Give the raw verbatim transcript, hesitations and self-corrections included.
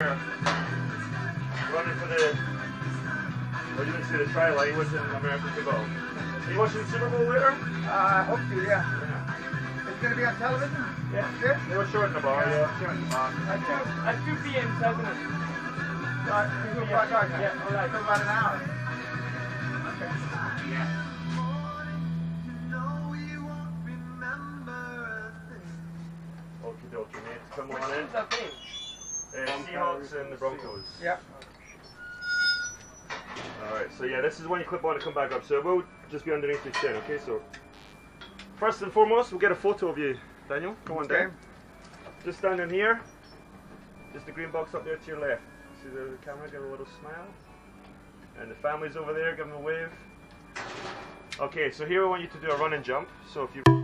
Running for the, well, you didn't see the try line, was in American football. Are you watching the Super Bowl later? Uh, I hope to, yeah. Yeah. It's going to be on television? Yeah. Good? They were short in the bar, yeah. Sure in the bar. At two, at two p m, isn't it? Uh, two o'clock, yeah. Yeah, all right. So about an hour. Okay. Yeah. Okie dokie, mate. Come Which on in. team's that team? Uh, Seahawks and the Broncos. Yeah. Alright, so yeah, this is when you clip on to come back up. So it will just be underneath your chin, okay? So, first and foremost, we'll get a photo of you, Daniel. Come on down. Just standing here. Just the green box up there to your left. See the camera, give a little smile. And the family's over there, give them a wave. Okay, so here I want you to do a run and jump. So if you...